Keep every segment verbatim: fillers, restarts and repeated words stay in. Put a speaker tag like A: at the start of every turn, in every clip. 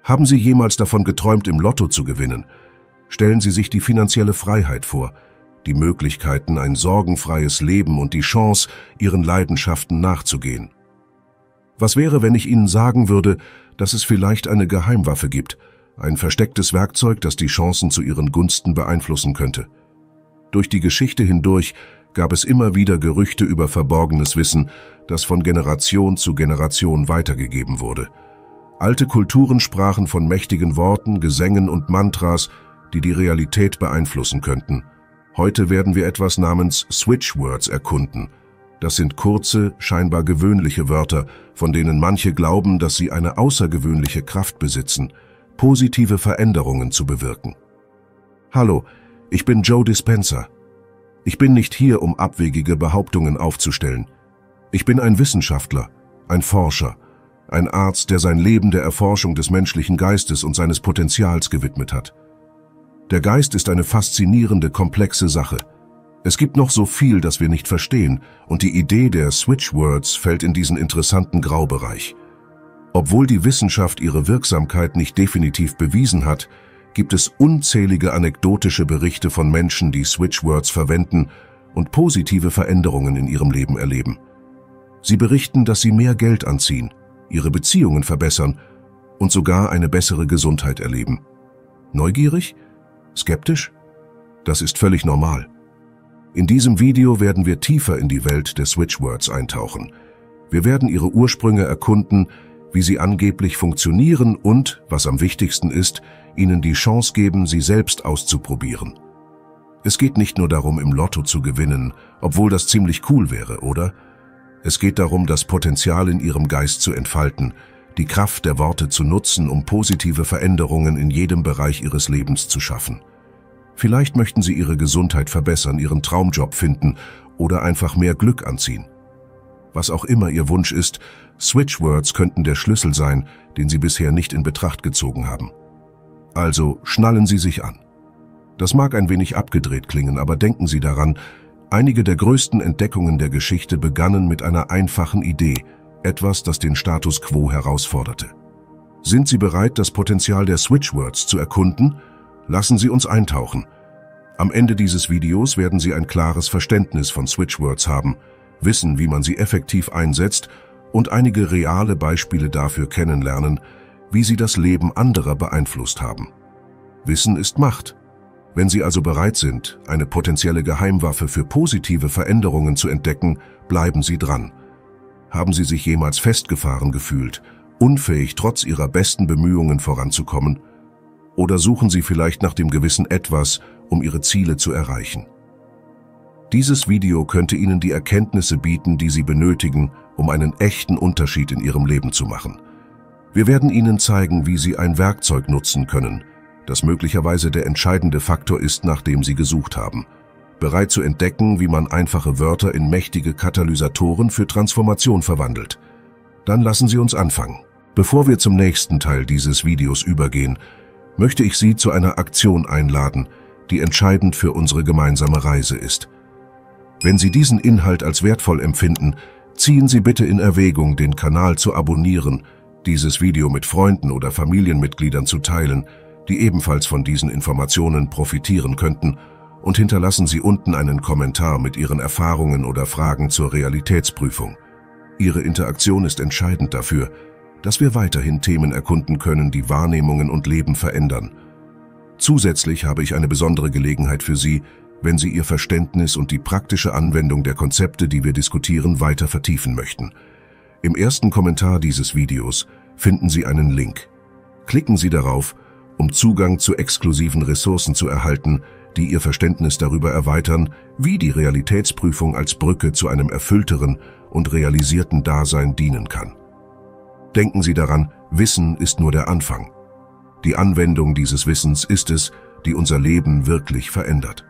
A: Haben Sie jemals davon geträumt, im Lotto zu gewinnen? Stellen Sie sich die finanzielle Freiheit vor, die Möglichkeiten, ein sorgenfreies Leben und die Chance, Ihren Leidenschaften nachzugehen. Was wäre, wenn ich Ihnen sagen würde, dass es vielleicht eine Geheimwaffe gibt, ein verstecktes Werkzeug, das die Chancen zu Ihren Gunsten beeinflussen könnte? Durch die Geschichte hindurch gab es immer wieder Gerüchte über verborgenes Wissen, das von Generation zu Generation weitergegeben wurde. Alte Kulturen sprachen von mächtigen Worten, Gesängen und Mantras, die die Realität beeinflussen könnten. Heute werden wir etwas namens Switchwords erkunden. Das sind kurze, scheinbar gewöhnliche Wörter, von denen manche glauben, dass sie eine außergewöhnliche Kraft besitzen, positive Veränderungen zu bewirken. Hallo, ich bin Joe Dispenza. Ich bin nicht hier, um abwegige Behauptungen aufzustellen. Ich bin ein Wissenschaftler, ein Forscher, ein Arzt, der sein Leben der Erforschung des menschlichen Geistes und seines Potenzials gewidmet hat. Der Geist ist eine faszinierende, komplexe Sache. Es gibt noch so viel, das wir nicht verstehen, und die Idee der Switchwords fällt in diesen interessanten Graubereich. Obwohl die Wissenschaft ihre Wirksamkeit nicht definitiv bewiesen hat, gibt es unzählige anekdotische Berichte von Menschen, die Switchwords verwenden und positive Veränderungen in ihrem Leben erleben. Sie berichten, dass sie mehr Geld anziehen, ihre Beziehungen verbessern und sogar eine bessere Gesundheit erleben. Neugierig? Skeptisch? Das ist völlig normal. In diesem Video werden wir tiefer in die Welt der Switchwords eintauchen. Wir werden ihre Ursprünge erkunden, wie sie angeblich funktionieren und, was am wichtigsten ist, ihnen die Chance geben, sie selbst auszuprobieren. Es geht nicht nur darum, im Lotto zu gewinnen, obwohl das ziemlich cool wäre, oder? Es geht darum, das Potenzial in ihrem Geist zu entfalten, die Kraft der Worte zu nutzen, um positive Veränderungen in jedem Bereich ihres Lebens zu schaffen. Vielleicht möchten Sie Ihre Gesundheit verbessern, Ihren Traumjob finden oder einfach mehr Glück anziehen. Was auch immer Ihr Wunsch ist, Switchwords könnten der Schlüssel sein, den Sie bisher nicht in Betracht gezogen haben. Also schnallen Sie sich an. Das mag ein wenig abgedreht klingen, aber denken Sie daran, einige der größten Entdeckungen der Geschichte begannen mit einer einfachen Idee, etwas, das den Status quo herausforderte. Sind Sie bereit, das Potenzial der Switchwords zu erkunden? Lassen Sie uns eintauchen. Am Ende dieses Videos werden Sie ein klares Verständnis von Switchwords haben, wissen, wie man sie effektiv einsetzt und einige reale Beispiele dafür kennenlernen, wie sie das Leben anderer beeinflusst haben. Wissen ist Macht. Wenn Sie also bereit sind, eine potenzielle Geheimwaffe für positive Veränderungen zu entdecken, bleiben Sie dran. Haben Sie sich jemals festgefahren gefühlt, unfähig trotz Ihrer besten Bemühungen voranzukommen? Oder suchen Sie vielleicht nach dem gewissen Etwas, um Ihre Ziele zu erreichen? Dieses Video könnte Ihnen die Erkenntnisse bieten, die Sie benötigen, um einen echten Unterschied in Ihrem Leben zu machen. Wir werden Ihnen zeigen, wie Sie ein Werkzeug nutzen können, das möglicherweise der entscheidende Faktor ist, nach dem Sie gesucht haben. Bereit zu entdecken, wie man einfache Wörter in mächtige Katalysatoren für Transformation verwandelt. Dann lassen Sie uns anfangen. Bevor wir zum nächsten Teil dieses Videos übergehen, möchte ich Sie zu einer Aktion einladen, die entscheidend für unsere gemeinsame Reise ist. Wenn Sie diesen Inhalt als wertvoll empfinden, ziehen Sie bitte in Erwägung, den Kanal zu abonnieren, dieses Video mit Freunden oder Familienmitgliedern zu teilen, die ebenfalls von diesen Informationen profitieren könnten, und hinterlassen Sie unten einen Kommentar mit Ihren Erfahrungen oder Fragen zur Realitätsprüfung. Ihre Interaktion ist entscheidend dafür, dass wir weiterhin Themen erkunden können, die Wahrnehmungen und Leben verändern. Zusätzlich habe ich eine besondere Gelegenheit für Sie, wenn Sie Ihr Verständnis und die praktische Anwendung der Konzepte, die wir diskutieren, weiter vertiefen möchten. Im ersten Kommentar dieses Videos finden Sie einen Link. Klicken Sie darauf, um Zugang zu exklusiven Ressourcen zu erhalten, die Ihr Verständnis darüber erweitern, wie die Realitätsprüfung als Brücke zu einem erfüllteren und realisierten Dasein dienen kann. Denken Sie daran, Wissen ist nur der Anfang. Die Anwendung dieses Wissens ist es, die unser Leben wirklich verändert.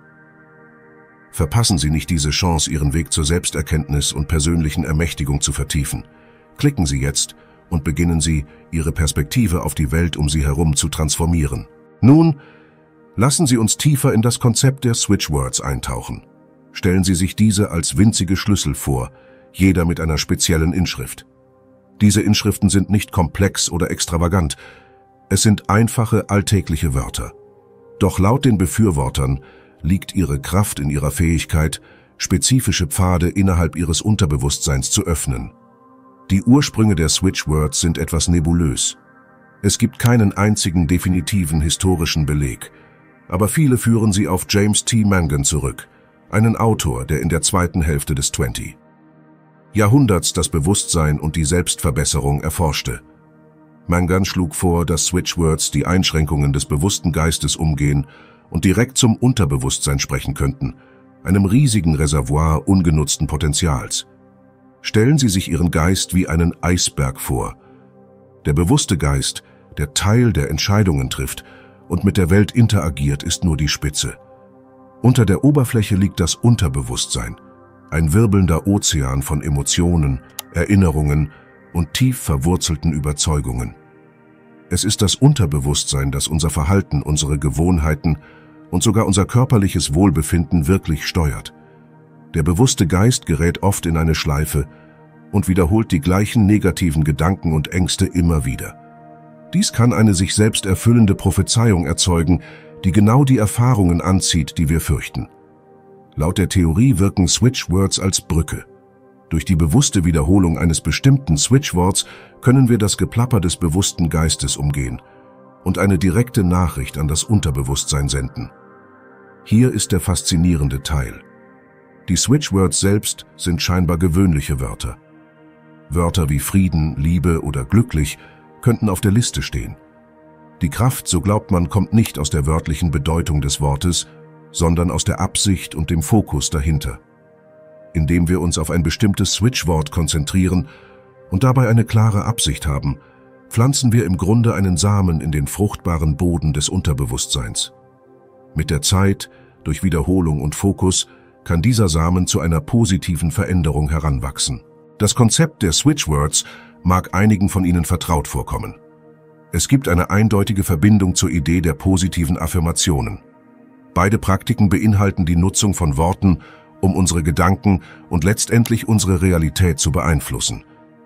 A: Verpassen Sie nicht diese Chance, Ihren Weg zur Selbsterkenntnis und persönlichen Ermächtigung zu vertiefen. Klicken Sie jetzt und beginnen Sie, Ihre Perspektive auf die Welt um Sie herum zu transformieren. Nun, lassen Sie uns tiefer in das Konzept der Switchwords eintauchen. Stellen Sie sich diese als winzige Schlüssel vor, jeder mit einer speziellen Inschrift. Diese Inschriften sind nicht komplex oder extravagant. Es sind einfache, alltägliche Wörter. Doch laut den Befürwortern liegt ihre Kraft in ihrer Fähigkeit, spezifische Pfade innerhalb ihres Unterbewusstseins zu öffnen. Die Ursprünge der Switchwords sind etwas nebulös. Es gibt keinen einzigen definitiven historischen Beleg, aber viele führen sie auf James T. Mangan zurück, einen Autor, der in der zweiten Hälfte des zwanzigsten Jahrhunderts das Bewusstsein und die Selbstverbesserung erforschte. Mangan schlug vor, dass Switchwords die Einschränkungen des bewussten Geistes umgehen und direkt zum Unterbewusstsein sprechen könnten, einem riesigen Reservoir ungenutzten Potenzials. Stellen Sie sich Ihren Geist wie einen Eisberg vor. Der bewusste Geist, der Teil der Entscheidungen trifft und mit der Welt interagiert, ist nur die Spitze. Unter der Oberfläche liegt das Unterbewusstsein, ein wirbelnder Ozean von Emotionen, Erinnerungen und tief verwurzelten Überzeugungen. Es ist das Unterbewusstsein, das unser Verhalten, unsere Gewohnheiten und sogar unser körperliches Wohlbefinden wirklich steuert. Der bewusste Geist gerät oft in eine Schleife und wiederholt die gleichen negativen Gedanken und Ängste immer wieder. Dies kann eine sich selbst erfüllende Prophezeiung erzeugen, die genau die Erfahrungen anzieht, die wir fürchten. Laut der Theorie wirken Switchwords als Brücke. Durch die bewusste Wiederholung eines bestimmten Switchworts können wir das Geplapper des bewussten Geistes umgehen und eine direkte Nachricht an das Unterbewusstsein senden. Hier ist der faszinierende Teil. Die Switchwords selbst sind scheinbar gewöhnliche Wörter. Wörter wie Frieden, Liebe oder glücklich könnten auf der Liste stehen. Die Kraft, so glaubt man, kommt nicht aus der wörtlichen Bedeutung des Wortes, sondern aus der Absicht und dem Fokus dahinter. Indem wir uns auf ein bestimmtes Switchwort konzentrieren und dabei eine klare Absicht haben, pflanzen wir im Grunde einen Samen in den fruchtbaren Boden des Unterbewusstseins. Mit der Zeit, durch Wiederholung und Fokus, kann dieser Samen zu einer positiven Veränderung heranwachsen. Das Konzept der Switchwords mag einigen von Ihnen vertraut vorkommen. Es gibt eine eindeutige Verbindung zur Idee der positiven Affirmationen. Beide Praktiken beinhalten die Nutzung von Worten, um unsere Gedanken und letztendlich unsere Realität zu beeinflussen.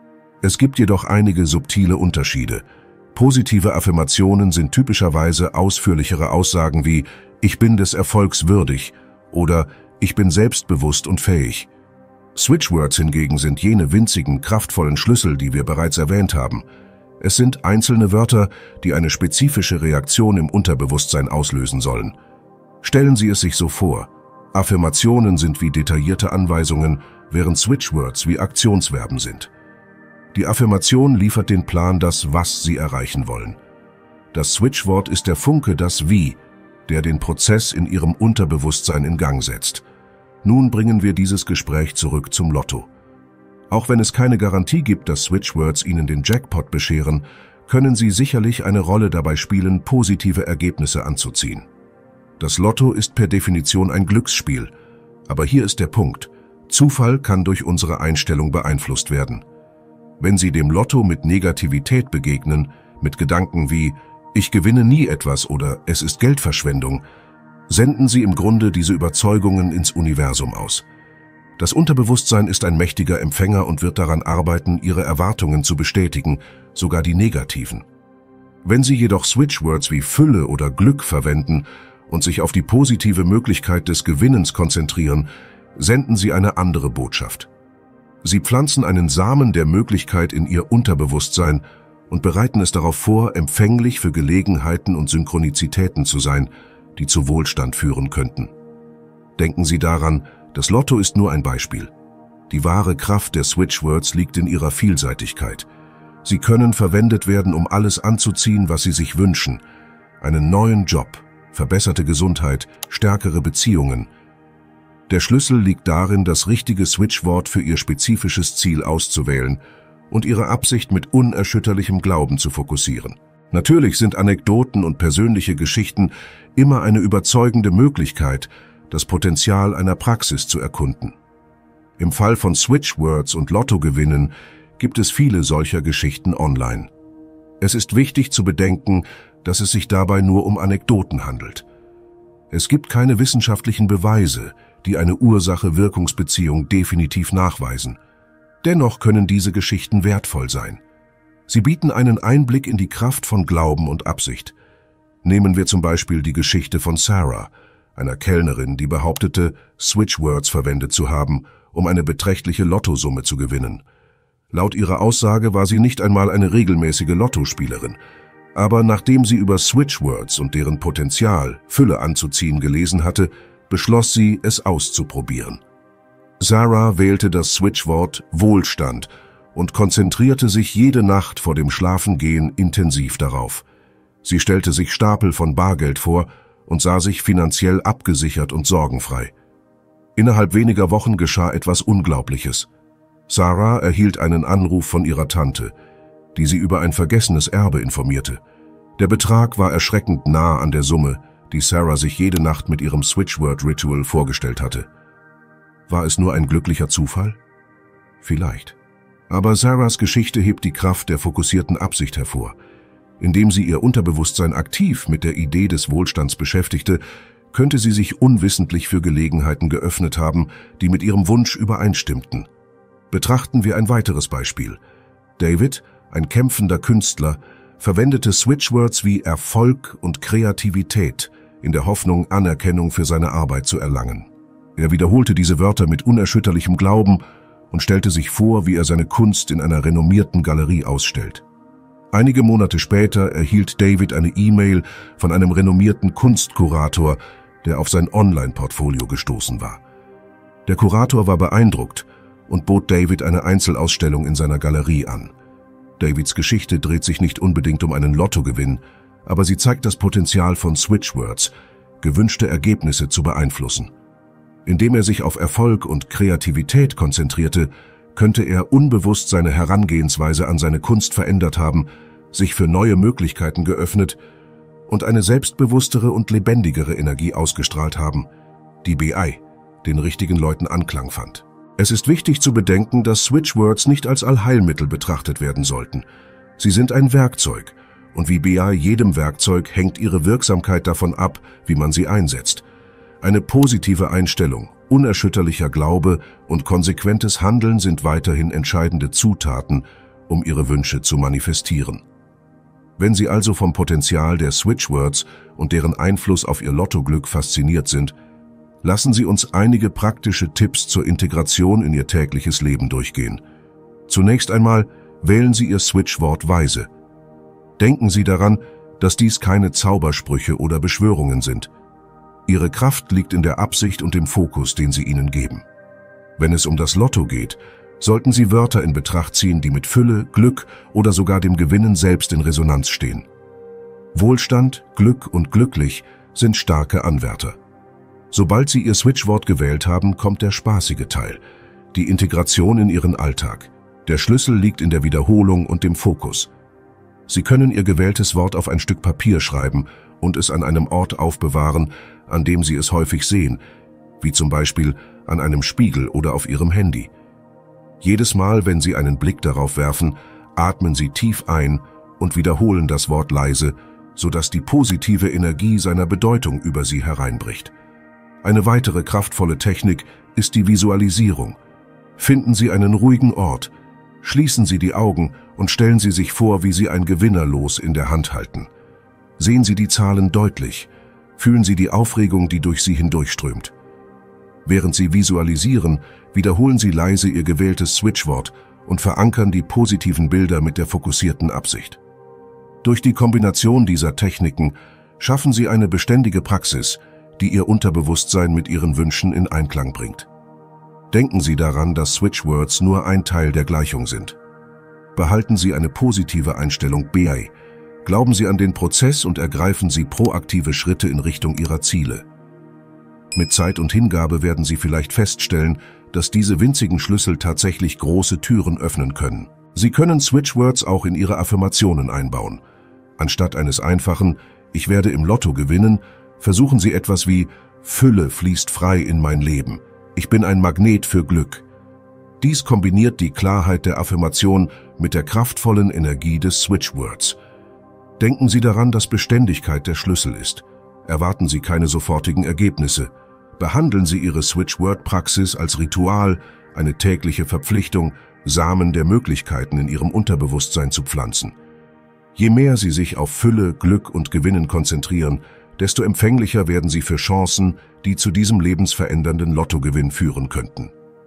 A: Es gibt jedoch einige subtile Unterschiede. Positive Affirmationen sind typischerweise ausführlichere Aussagen wie „Ich bin des Erfolgs würdig“ oder „Ich bin selbstbewusst und fähig“. Switchwords hingegen sind jene winzigen, kraftvollen Schlüssel, die wir bereits erwähnt haben. Es sind einzelne Wörter, die eine spezifische Reaktion im Unterbewusstsein auslösen sollen. Stellen Sie es sich so vor: Affirmationen sind wie detaillierte Anweisungen, während Switchwords wie Aktionsverben sind. Die Affirmation liefert den Plan, das Was Sie erreichen wollen. Das Switchwort ist der Funke, das Wie, der den Prozess in Ihrem Unterbewusstsein in Gang setzt. Nun bringen wir dieses Gespräch zurück zum Lotto. Auch wenn es keine Garantie gibt, dass Switchwords Ihnen den Jackpot bescheren, können sie sicherlich eine Rolle dabei spielen, positive Ergebnisse anzuziehen. Das Lotto ist per Definition ein Glücksspiel, aber hier ist der Punkt: Zufall kann durch unsere Einstellung beeinflusst werden. Wenn Sie dem Lotto mit Negativität begegnen, mit Gedanken wie „Ich gewinne nie etwas“ oder „Es ist Geldverschwendung“, senden Sie im Grunde diese Überzeugungen ins Universum aus. Das Unterbewusstsein ist ein mächtiger Empfänger und wird daran arbeiten, Ihre Erwartungen zu bestätigen, sogar die negativen. Wenn Sie jedoch Switchwords wie Fülle oder Glück verwenden und sich auf die positive Möglichkeit des Gewinnens konzentrieren, senden Sie eine andere Botschaft. Sie pflanzen einen Samen der Möglichkeit in Ihr Unterbewusstsein und bereiten es darauf vor, empfänglich für Gelegenheiten und Synchronizitäten zu sein, die zu Wohlstand führen könnten. Denken Sie daran, das Lotto ist nur ein Beispiel. Die wahre Kraft der Switchwords liegt in ihrer Vielseitigkeit. Sie können verwendet werden, um alles anzuziehen, was Sie sich wünschen: einen neuen Job, verbesserte Gesundheit, stärkere Beziehungen. Der Schlüssel liegt darin, das richtige Switchwort für Ihr spezifisches Ziel auszuwählen und Ihre Absicht mit unerschütterlichem Glauben zu fokussieren. Natürlich sind Anekdoten und persönliche Geschichten immer eine überzeugende Möglichkeit, das Potenzial einer Praxis zu erkunden. Im Fall von Switchwords und Lottogewinnen gibt es viele solcher Geschichten online. Es ist wichtig zu bedenken, dass es sich dabei nur um Anekdoten handelt. Es gibt keine wissenschaftlichen Beweise, die eine Ursache-Wirkungsbeziehung definitiv nachweisen. Dennoch können diese Geschichten wertvoll sein. Sie bieten einen Einblick in die Kraft von Glauben und Absicht. Nehmen wir zum Beispiel die Geschichte von Sarah, einer Kellnerin, die behauptete, Switchwords verwendet zu haben, um eine beträchtliche Lottosumme zu gewinnen. Laut ihrer Aussage war sie nicht einmal eine regelmäßige Lottospielerin. Aber nachdem sie über Switchwords und deren Potenzial, Fülle anzuziehen, gelesen hatte, beschloss sie, es auszuprobieren. Sarah wählte das Switchwort Wohlstand und konzentrierte sich jede Nacht vor dem Schlafengehen intensiv darauf. Sie stellte sich Stapel von Bargeld vor und sah sich finanziell abgesichert und sorgenfrei. Innerhalb weniger Wochen geschah etwas Unglaubliches. Sarah erhielt einen Anruf von ihrer Tante, die sie über ein vergessenes Erbe informierte. Der Betrag war erschreckend nah an der Summe, die Sarah sich jede Nacht mit ihrem Switchword-Ritual vorgestellt hatte. War es nur ein glücklicher Zufall? Vielleicht. Aber Sarahs Geschichte hebt die Kraft der fokussierten Absicht hervor. Indem sie ihr Unterbewusstsein aktiv mit der Idee des Wohlstands beschäftigte, könnte sie sich unwissentlich für Gelegenheiten geöffnet haben, die mit ihrem Wunsch übereinstimmten. Betrachten wir ein weiteres Beispiel. David, ein kämpfender Künstler, verwendete Switchwords wie Erfolg und Kreativität in der Hoffnung, Anerkennung für seine Arbeit zu erlangen. Er wiederholte diese Wörter mit unerschütterlichem Glauben und stellte sich vor, wie er seine Kunst in einer renommierten Galerie ausstellt. Einige Monate später erhielt David eine E-Mail von einem renommierten Kunstkurator, der auf sein Online-Portfolio gestoßen war. Der Kurator war beeindruckt und bot David eine Einzelausstellung in seiner Galerie an. Davids Geschichte dreht sich nicht unbedingt um einen Lottogewinn, aber sie zeigt das Potenzial von Switchwords, gewünschte Ergebnisse zu beeinflussen. Indem er sich auf Erfolg und Kreativität konzentrierte, könnte er unbewusst seine Herangehensweise an seine Kunst verändert haben, sich für neue Möglichkeiten geöffnet und eine selbstbewusstere und lebendigere Energie ausgestrahlt haben, die B I den richtigen Leuten Anklang fand. Es ist wichtig zu bedenken, dass Switchwords nicht als Allheilmittel betrachtet werden sollten. Sie sind ein Werkzeug, und wie B I jedem Werkzeug hängt ihre Wirksamkeit davon ab, wie man sie einsetzt. Eine positive Einstellung, unerschütterlicher Glaube und konsequentes Handeln sind weiterhin entscheidende Zutaten, um Ihre Wünsche zu manifestieren. Wenn Sie also vom Potenzial der Switchwords und deren Einfluss auf Ihr Lottoglück fasziniert sind, lassen Sie uns einige praktische Tipps zur Integration in Ihr tägliches Leben durchgehen. Zunächst einmal wählen Sie Ihr Switchwort weise. Denken Sie daran, dass dies keine Zaubersprüche oder Beschwörungen sind. Ihre Kraft liegt in der Absicht und dem Fokus, den Sie ihnen geben. Wenn es um das Lotto geht, sollten Sie Wörter in Betracht ziehen, die mit Fülle, Glück oder sogar dem Gewinnen selbst in Resonanz stehen. Wohlstand, Glück und glücklich sind starke Anwärter. Sobald Sie Ihr Switchwort gewählt haben, kommt der spaßige Teil, die Integration in Ihren Alltag. Der Schlüssel liegt in der Wiederholung und dem Fokus. Sie können Ihr gewähltes Wort auf ein Stück Papier schreiben und es an einem Ort aufbewahren, an dem Sie es häufig sehen, wie zum Beispiel an einem Spiegel oder auf Ihrem Handy. Jedes Mal, wenn Sie einen Blick darauf werfen, atmen Sie tief ein und wiederholen das Wort leise, sodass die positive Energie seiner Bedeutung über Sie hereinbricht. Eine weitere kraftvolle Technik ist die Visualisierung. Finden Sie einen ruhigen Ort, schließen Sie die Augen und stellen Sie sich vor, wie Sie ein Gewinnerlos in der Hand halten. Sehen Sie die Zahlen deutlich, fühlen Sie die Aufregung, die durch Sie hindurchströmt. Während Sie visualisieren, wiederholen Sie leise Ihr gewähltes Switchwort und verankern die positiven Bilder mit der fokussierten Absicht. Durch die Kombination dieser Techniken schaffen Sie eine beständige Praxis, die Ihr Unterbewusstsein mit Ihren Wünschen in Einklang bringt. Denken Sie daran, dass Switchwords nur ein Teil der Gleichung sind. Behalten Sie eine positive Einstellung B I. Glauben Sie an den Prozess und ergreifen Sie proaktive Schritte in Richtung Ihrer Ziele. Mit Zeit und Hingabe werden Sie vielleicht feststellen, dass diese winzigen Schlüssel tatsächlich große Türen öffnen können. Sie können Switchwords auch in Ihre Affirmationen einbauen. Anstatt eines einfachen „Ich werde im Lotto gewinnen“, versuchen Sie etwas wie „Fülle fließt frei in mein Leben. Ich bin ein Magnet für Glück“. Dies kombiniert die Klarheit der Affirmation mit der kraftvollen Energie des Switchwords. Denken Sie daran, dass Beständigkeit der Schlüssel ist. Erwarten Sie keine sofortigen Ergebnisse. Behandeln Sie Ihre Switchword-Praxis als Ritual, eine tägliche Verpflichtung, Samen der Möglichkeiten in Ihrem Unterbewusstsein zu pflanzen. Je mehr Sie sich auf Fülle, Glück und Gewinnen konzentrieren, desto empfänglicher werden Sie für Chancen, die zu diesem lebensverändernden Lottogewinn führen könnten.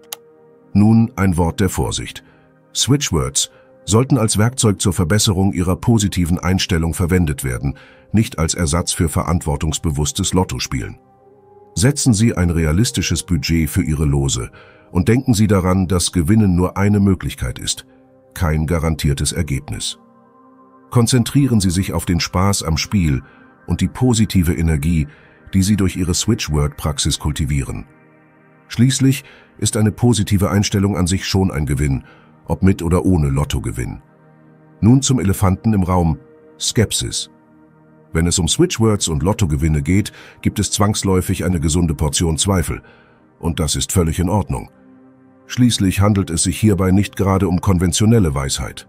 A: Nun ein Wort der Vorsicht. Switchwords sollten als Werkzeug zur Verbesserung Ihrer positiven Einstellung verwendet werden, nicht als Ersatz für verantwortungsbewusstes Lottospielen. Setzen Sie ein realistisches Budget für Ihre Lose und denken Sie daran, dass Gewinnen nur eine Möglichkeit ist, kein garantiertes Ergebnis. Konzentrieren Sie sich auf den Spaß am Spiel und die positive Energie, die Sie durch Ihre Switchword-Praxis kultivieren. Schließlich ist eine positive Einstellung an sich schon ein Gewinn, ob mit oder ohne Lottogewinn. Nun zum Elefanten im Raum: Skepsis. Wenn es um Switchwords und Lottogewinne geht, gibt es zwangsläufig eine gesunde Portion Zweifel. Und das ist völlig in Ordnung. Schließlich handelt es sich hierbei nicht gerade um konventionelle Weisheit.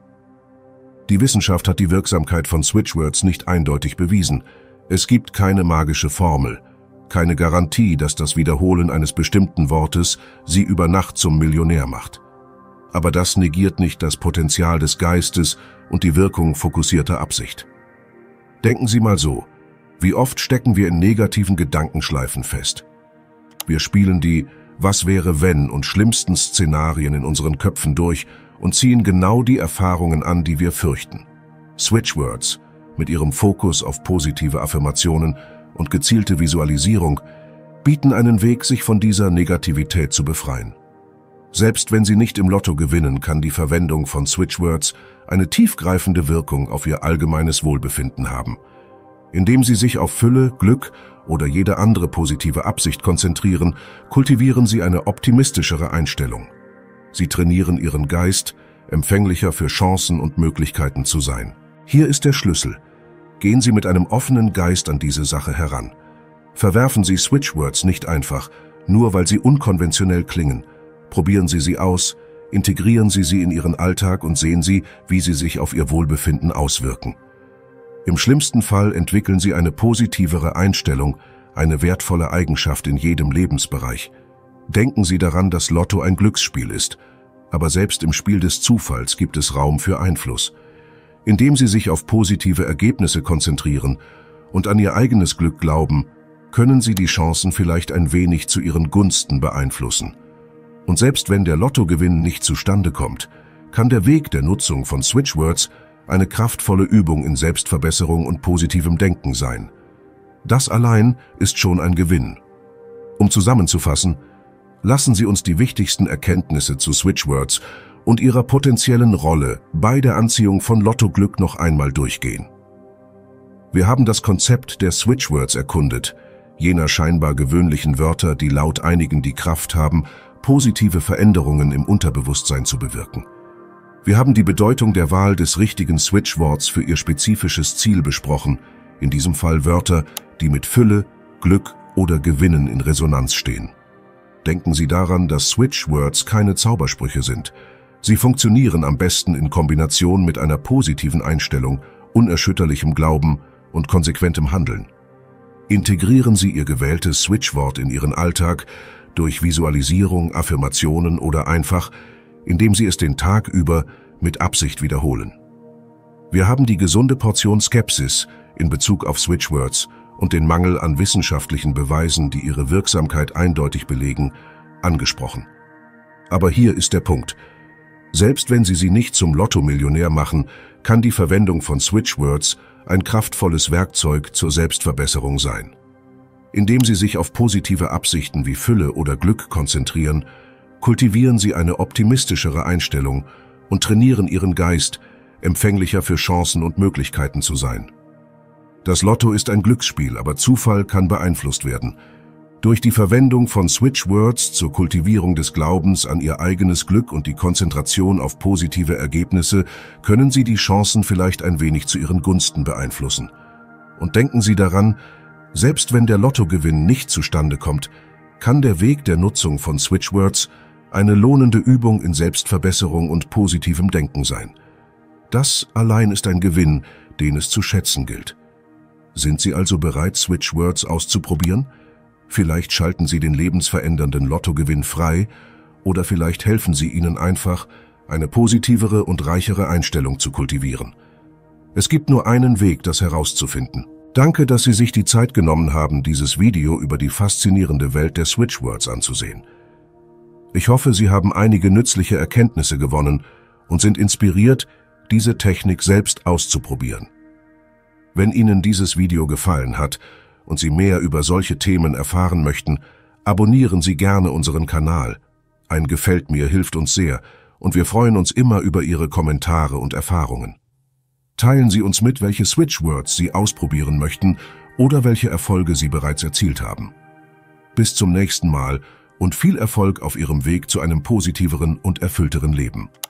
A: Die Wissenschaft hat die Wirksamkeit von Switchwords nicht eindeutig bewiesen. Es gibt keine magische Formel, keine Garantie, dass das Wiederholen eines bestimmten Wortes Sie über Nacht zum Millionär macht. Aber das negiert nicht das Potenzial des Geistes und die Wirkung fokussierter Absicht. Denken Sie mal so: Wie oft stecken wir in negativen Gedankenschleifen fest? Wir spielen die Was wäre wenn und schlimmsten Szenarien in unseren Köpfen durch und ziehen genau die Erfahrungen an, die wir fürchten. Switchwords mit ihrem Fokus auf positive Affirmationen und gezielte Visualisierung bieten einen Weg, sich von dieser Negativität zu befreien. Selbst wenn Sie nicht im Lotto gewinnen, kann die Verwendung von Switchwords eine tiefgreifende Wirkung auf Ihr allgemeines Wohlbefinden haben. Indem Sie sich auf Fülle, Glück oder jede andere positive Absicht konzentrieren, kultivieren Sie eine optimistischere Einstellung. Sie trainieren Ihren Geist, empfänglicher für Chancen und Möglichkeiten zu sein. Hier ist der Schlüssel. Gehen Sie mit einem offenen Geist an diese Sache heran. Verwerfen Sie Switchwords nicht einfach, nur weil sie unkonventionell klingen. Probieren Sie sie aus, integrieren Sie sie in Ihren Alltag und sehen Sie, wie sie sich auf Ihr Wohlbefinden auswirken. Im schlimmsten Fall entwickeln Sie eine positivere Einstellung, eine wertvolle Eigenschaft in jedem Lebensbereich. Denken Sie daran, dass Lotto ein Glücksspiel ist, aber selbst im Spiel des Zufalls gibt es Raum für Einfluss. Indem Sie sich auf positive Ergebnisse konzentrieren und an Ihr eigenes Glück glauben, können Sie die Chancen vielleicht ein wenig zu Ihren Gunsten beeinflussen. Und selbst wenn der Lottogewinn nicht zustande kommt, kann der Weg der Nutzung von Switchwords eine kraftvolle Übung in Selbstverbesserung und positivem Denken sein. Das allein ist schon ein Gewinn. Um zusammenzufassen, lassen Sie uns die wichtigsten Erkenntnisse zu Switchwords und ihrer potenziellen Rolle bei der Anziehung von Lottoglück noch einmal durchgehen. Wir haben das Konzept der Switchwords erkundet, jener scheinbar gewöhnlichen Wörter, die laut einigen die Kraft haben, positive Veränderungen im Unterbewusstsein zu bewirken. Wir haben die Bedeutung der Wahl des richtigen Switchworts für ihr spezifisches Ziel besprochen, in diesem Fall Wörter, die mit Fülle, Glück oder Gewinnen in Resonanz stehen. Denken Sie daran, dass Switchwords keine Zaubersprüche sind. Sie funktionieren am besten in Kombination mit einer positiven Einstellung, unerschütterlichem Glauben und konsequentem Handeln. Integrieren Sie Ihr gewähltes Switchwort in Ihren Alltag durch Visualisierung, Affirmationen oder einfach, indem Sie es den Tag über mit Absicht wiederholen. Wir haben die gesunde Portion Skepsis in Bezug auf Switchwords und den Mangel an wissenschaftlichen Beweisen, die ihre Wirksamkeit eindeutig belegen, angesprochen. Aber hier ist der Punkt. Selbst wenn Sie sie nicht zum Lottomillionär machen, kann die Verwendung von Switchwords ein kraftvolles Werkzeug zur Selbstverbesserung sein. Indem Sie sich auf positive Absichten wie Fülle oder Glück konzentrieren, kultivieren Sie eine optimistischere Einstellung und trainieren Ihren Geist, empfänglicher für Chancen und Möglichkeiten zu sein. Das Lotto ist ein Glücksspiel, aber Zufall kann beeinflusst werden. Durch die Verwendung von Switchwords zur Kultivierung des Glaubens an Ihr eigenes Glück und die Konzentration auf positive Ergebnisse können Sie die Chancen vielleicht ein wenig zu Ihren Gunsten beeinflussen. Und denken Sie daran, selbst wenn der Lottogewinn nicht zustande kommt, kann der Weg der Nutzung von Switchwords eine lohnende Übung in Selbstverbesserung und positivem Denken sein. Das allein ist ein Gewinn, den es zu schätzen gilt. Sind Sie also bereit, Switchwords auszuprobieren? Vielleicht schalten Sie den lebensverändernden Lottogewinn frei oder vielleicht helfen Sie ihnen einfach, eine positivere und reichere Einstellung zu kultivieren. Es gibt nur einen Weg, das herauszufinden. Danke, dass Sie sich die Zeit genommen haben, dieses Video über die faszinierende Welt der Switchwords anzusehen. Ich hoffe, Sie haben einige nützliche Erkenntnisse gewonnen und sind inspiriert, diese Technik selbst auszuprobieren. Wenn Ihnen dieses Video gefallen hat und Sie mehr über solche Themen erfahren möchten, abonnieren Sie gerne unseren Kanal. Ein Gefällt mir hilft uns sehr und wir freuen uns immer über Ihre Kommentare und Erfahrungen. Teilen Sie uns mit, welche Switchwords Sie ausprobieren möchten oder welche Erfolge Sie bereits erzielt haben. Bis zum nächsten Mal und viel Erfolg auf Ihrem Weg zu einem positiveren und erfüllteren Leben.